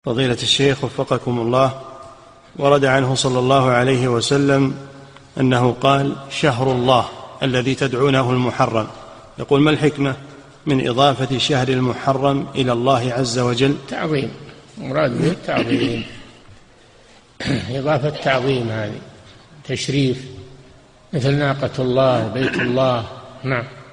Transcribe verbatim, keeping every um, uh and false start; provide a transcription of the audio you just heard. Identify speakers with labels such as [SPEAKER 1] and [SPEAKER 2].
[SPEAKER 1] فضيلة الشيخ وفقكم الله، ورد عنه صلى الله عليه وسلم أنه قال: شهر الله الذي تدعونه المحرم. يقول: ما الحكمة من إضافة شهر المحرم إلى الله عز وجل؟
[SPEAKER 2] تعظيم، مراد به التعظيم، إضافة تعظيم، هذه تشريف، مثل ناقة الله وبيت الله. نعم.